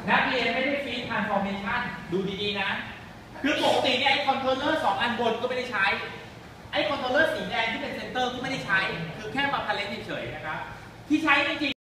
นักเรียนไม่ได้ฟีดทรานส์ฟอร์เมชันดูดีๆนะคือปกติเนี่ยไอ้คอนโทรลเลอร์2อันบนก็ไม่ได้ใช้ไอ้คอนโทรลเลอร์สีแดงที่เป็นเซนเตอร์ก็ไม่ได้ใช้คือแค่มาพาเลตเฉยๆนะครับที่ใช้จริง